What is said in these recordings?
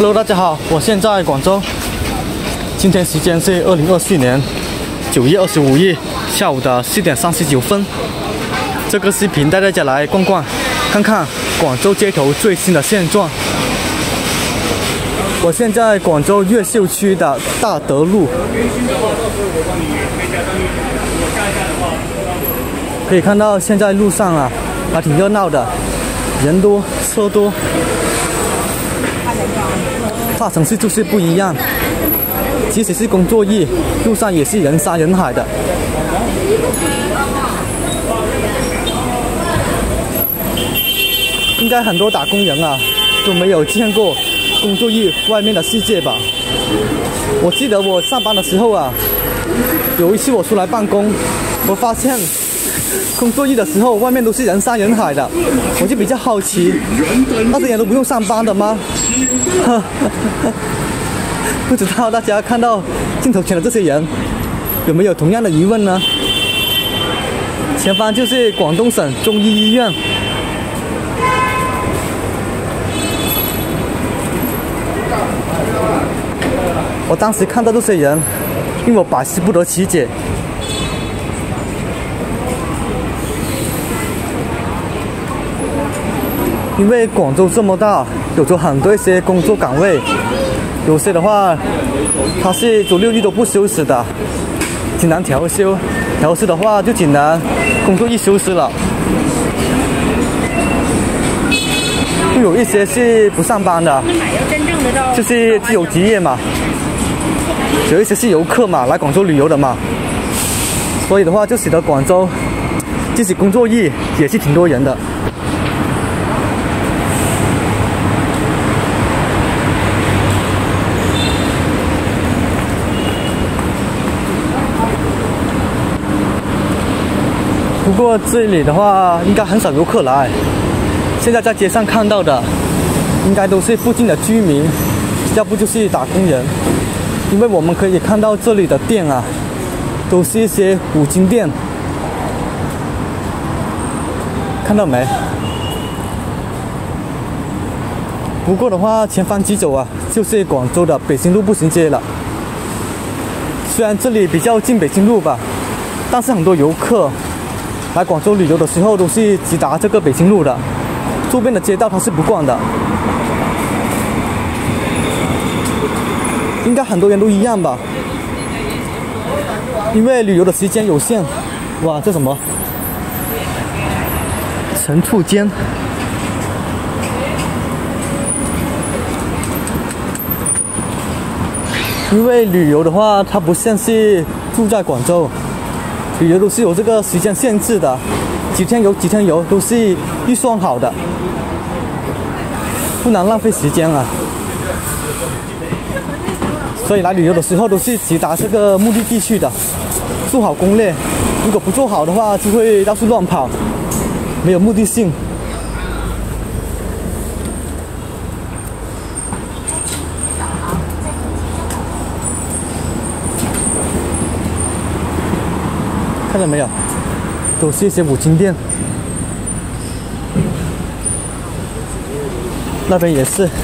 Hello， 大家好，我现在广州，今天时间是2024年9月25日下午的4点39分。这个视频带大家来逛逛，看看广州街头最新的现状。我现在广州越秀区的大德路，可以看到现在路上啊还挺热闹的，人多车多。大城市就是不一样，即使是工作日，路上也是人山人海的。应该很多打工人啊都没有见过工作日外面的世界吧？我记得我上班的时候啊，有一次我出来办公，我发现工作日的时候外面都是人山人海的，我就比较好奇，那些人都不用上班的吗？不知道大家看到镜头前的这些人有没有同样的疑问呢？前方就是广东省中医医院。我当时看到这些人，令我百思不得其解。因为广州这么大，有着很多一些工作岗位，有些的话，它是周6日都不休息的，只能调休。调休的话，就只能工作日休息了。就有一些是不上班的，就是自由职业嘛。有一些是游客嘛，来广州旅游的嘛，所以的话就使得广州即使工作日也是挺多人的。不过这里的话应该很少游客来，现在在街上看到的应该都是附近的居民，要不就是打工人。因为我们可以看到这里的店啊，都是一些五金店，看到没？不过的话，前方直走啊，就是广州的北京路步行街了。虽然这里比较近北京路吧，但是很多游客来广州旅游的时候都是直达这个北京路的，周边的街道它是不逛的。应该很多人都一样吧，因为旅游的时间有限。哇，这什么？陈醋间。因为旅游的话，它不像是住在广州，旅游都是有这个时间限制的，几天游几天游都是预算好的，不能浪费时间啊。所以来旅游的时候都是直达这个目的地去的，做好攻略。如果不做好的话，就会到处乱跑，没有目的性。看到没有？都是一些五金店，那边也是。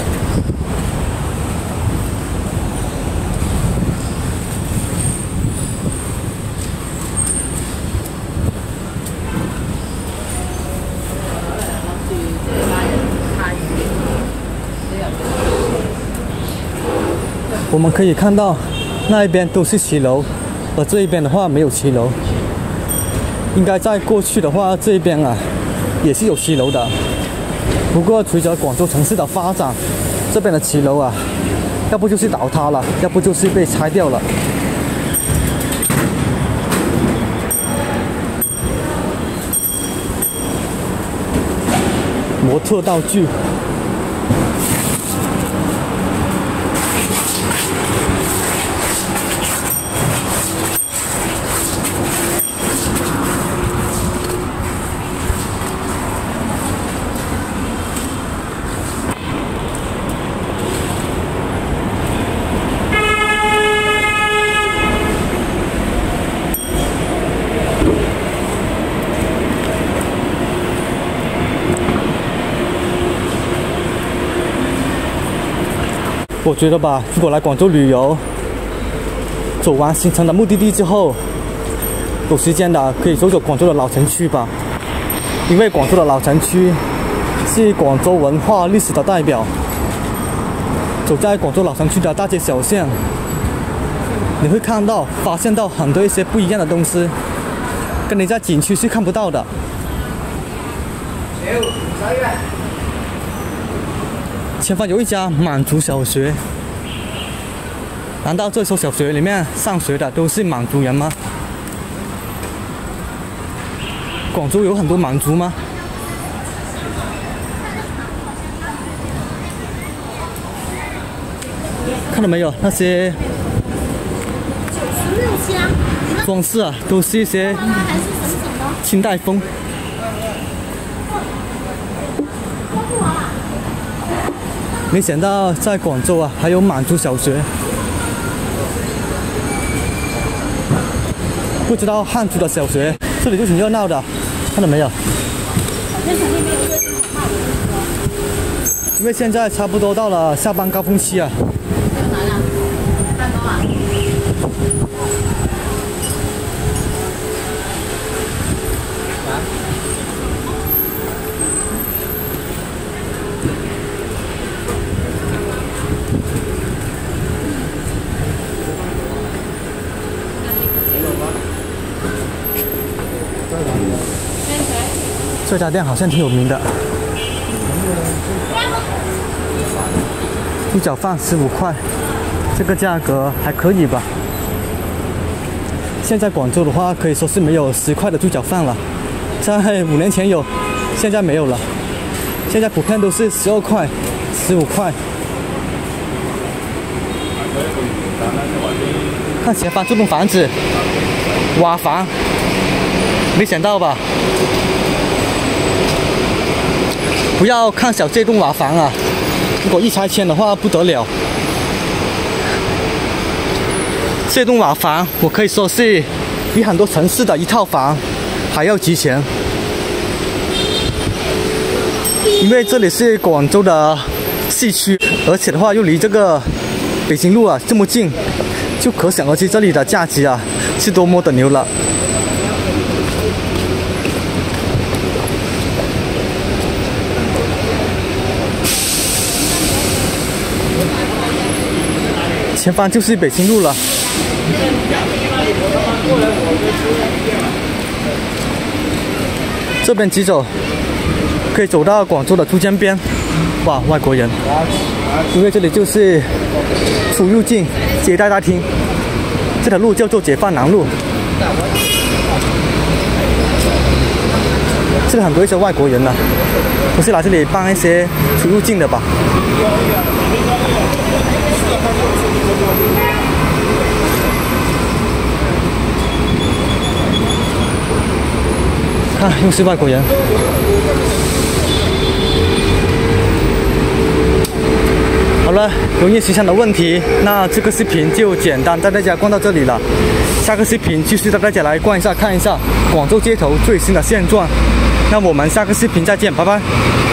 我们可以看到，那一边都是骑楼，而这一边的话没有骑楼。应该在过去的话，这一边啊也是有骑楼的。不过随着广州城市的发展，这边的骑楼啊，要不就是倒塌了，要不就是被拆掉了。模特道具。 我觉得吧，如果来广州旅游，走完行程的目的地之后，有时间的可以走走广州的老城区吧，因为广州的老城区是广州文化历史的代表。走在广州老城区的大街小巷，你会发现到很多一些不一样的东西，跟你在景区是看不到的。前方有一家满族小学，难道这所小学里面上学的都是满族人吗？广州有很多满族吗？看到没有，那些装饰啊，都是一些清代风。没想到在广州啊，还有满族小学。不知道汉族的小学，这里就挺热闹的，看到没有？因为现在差不多到了下班高峰期啊。这家店好像挺有名的，猪脚饭15块，这个价格还可以吧。现在广州的话，可以说是没有10块的猪脚饭了，在5年前有，现在没有了。现在普遍都是12块、15块。看前方这栋房子，瓦房，没想到吧？不要看小这栋瓦房啊！如果一拆迁的话不得了。这栋瓦房我可以说是比很多城市的一套房还要值钱，因为这里是广州的市区，而且的话又离这个北京路啊这么近，就可想而知这里的价值啊是多么的牛了。前方就是北京路了，这边直走可以走到广州的珠江边。哇，外国人！因为这里就是出入境接待大厅，这条路叫做解放南路。这里很多一些外国人呢，都是来这里办一些出入境的吧。看，又是外国人。好了，由于时长的问题，那这个视频就简单带大家逛到这里了。下个视频继续带大家来逛一下，看一下广州街头最新的现状。那我们下个视频再见，拜拜。